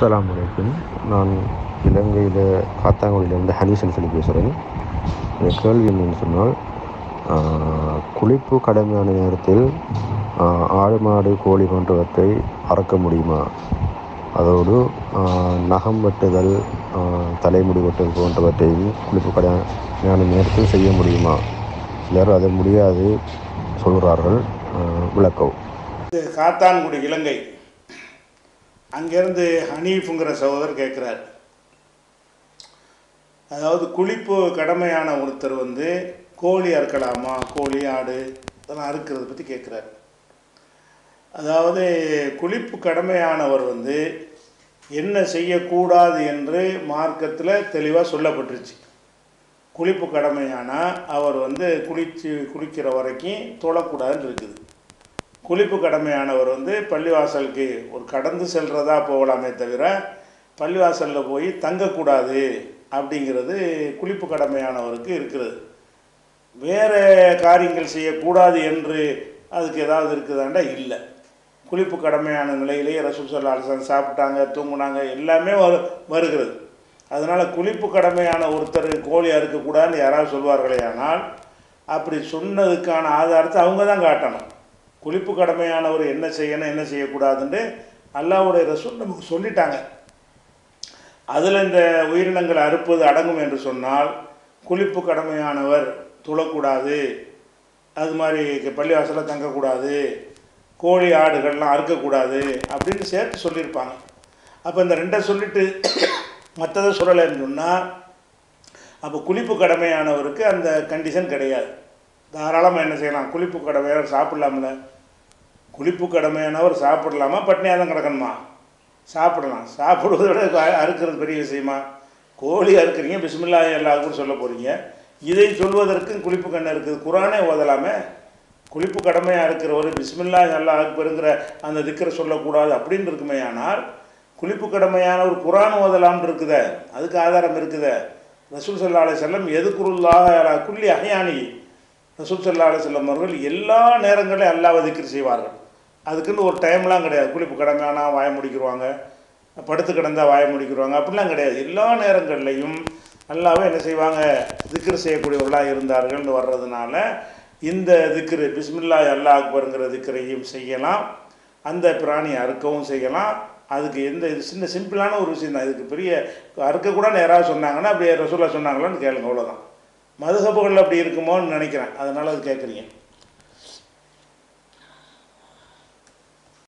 அஸ்ஸலாமு அலைக்கும். நான் இலங்கையில் காத்தாங்குடியிலேருந்து ஹனீசன் சொல்லி பேசுகிறேன். இந்த கேள்வி என்னென்னு சொன்னால், குளிப்பு கடமையான நேரத்தில் ஆடு மாடு கோழி போன்றவற்றை அறக்க முடியுமா? அதோடு நகம் வெட்டுதல், தலைமுடி வெட்டுதல் போன்றவற்றையும் குளிப்பு கடமையான நேரத்தில் செய்ய முடியுமா? சிலர் அதை முடியாது சொல்கிறார்கள். விளக்கவும். காத்தான்குடி இலங்கை அங்கேருந்து ஹனீஃபுங்கிற சகோதரர் கேட்குறார். அதாவது குளிப்பு கடமையான ஒருத்தர் கோழி அறுக்கலாமா, கோழி ஆடு இதெல்லாம் அறுக்கிறத பற்றி கேட்குறார். அதாவது குளிப்பு கடமையானவர் என்ன செய்யக்கூடாது என்று மார்க்கத்தில் தெளிவாக சொல்லப்பட்டுருச்சு. குளிப்பு கடமையானால் அவர் குளிக்கிற வரைக்கும் தொழக்கூடாதுன்னு இருக்குது. குளிப்பு கடமையானவர் பள்ளிவாசலுக்கு ஒரு கடந்து செல்கிறதா போகலாமே தவிர பள்ளிவாசலில் போய் தங்கக்கூடாது அப்படிங்கிறது குளிப்பு கடமையானவருக்கு இருக்கிறது. வேறு காரியங்கள் செய்யக்கூடாது என்று அதுக்கு ஏதாவது இருக்குதாண்டா? இல்லை. குளிப்பு கடமையான நிலையிலேயே ரசூல் ஸல்லல்லாஹு அலைஹி வஸல்லம் சாப்பிட்டாங்க, தூங்குனாங்க, எல்லாமே வருகிறது. அதனால் குளிப்பு கடமையான ஒருத்தர் கோழி அறுக்கக்கூடாதுன்னு யாராவது சொல்வார்களே, ஆனால் அப்படி சொன்னதுக்கான ஆதாரத்தை அவங்க தான் காட்டணும். குளிப்பு கடமையானவர் என்ன செய்யணும், என்ன செய்யக்கூடாதுன்னு அல்லாஹ்வுடைய ரசூல் நமக்கு சொல்லிட்டாங்க. அதில் இந்த உயிரினங்களை அறுப்பது அடங்கும் என்று சொன்னால் குளிப்பு கடமையானவர் தொழக்கூடாது, அது மாதிரி பள்ளிவாசலில் தங்கக்கூடாது, கோழி ஆடுகள்லாம் அறுக்கக்கூடாது அப்படின்னு சேர்த்து சொல்லியிருப்பாங்க. அப்போ இந்த ரெண்டை சொல்லிவிட்டு மற்றதை சொல்லலைன்னு சொன்னால் அப்போ குளிப்பு கடமையானவருக்கு அந்த கண்டிஷன் கிடையாது. தாராளமாக என்ன செய்யலாம், குளிப்பு கடமையானவர் சாப்பிடலாம்ல. குளிப்பு கடமையானவர் சாப்பிடலாமா, பட்னியாக தான் கிடக்கணுமா? சாப்பிடலாம். சாப்பிடுவதை விட அறுக்கிறது பெரிய விஷயமா? கோழி அறுக்கிறீங்க, பிஸ்மில்லாஹி அல்லாஹ்வுக்கு சொல்ல போகிறீங்க. இதை சொல்வதற்கும் குளிப்பு கண்ணை இருக்குது. குரானே ஓதலாமே. குளிப்பு கடமையாக இருக்கிறவர் பிஸ்மில்லாஹி அல்லாஹ்வுக்குங்கிற அந்த திக்ரை சொல்லக்கூடாது அப்படின்னு இருக்குமே. ஆனால் குளிப்பு கடமையான ஒரு குரான் ஓதலாம்னு இருக்குத, அதுக்கு ஆதாரம் இருக்குத. ரசூல் ஸல்லல்லாஹு அலைஹி வஸல்லம் எதுக்குருல்லாஹ அலா குல்லி அஹ்யானி, ரசூல் ஸல்லல்லாஹு அலைஹி வஸல்லம் அவர்கள் எல்லா நேரங்களையும் அல்லாஹ்வை திக்ர் செய்வார்கள். அதுக்குன்னு ஒரு டைம்லாம் கிடையாது. குளிப்பு கடமையானால் வாய முடிக்கிடுவாங்க, படுத்து கிடந்தால் வாய முடிக்கிடுவாங்க, அப்படிலாம் கிடையாது. எல்லா நேரங்கள்லையும் அல்லாஹ்வை என்ன செய்வாங்க, திக்ர் செய்யக்கூடியவர்களாக இருந்தார்கள்னு வர்றதுனால இந்த திக்ரு பிஸ்மில்லாஹி அல்லாஹ் அக்பருங்கிற திக்ரையும் செய்யலாம், அந்த பிராணியை அறுக்கவும் செய்யலாம். அதுக்கு எந்த இது சின்ன சிம்பிளான ஒரு விஷயம் தான். இதுக்கு பெரிய அறுக்கக்கூடாது யாராவது சொன்னாங்கன்னா அப்படியே ரசூலுல்லாஹ் சொன்னாங்களான்னு கேளுங்க, அவ்வளோதான். மதுஹபுகள் அப்படி இருக்குமோன்னு நினைக்கிறேன், அதனால் அது கேட்குறீங்க.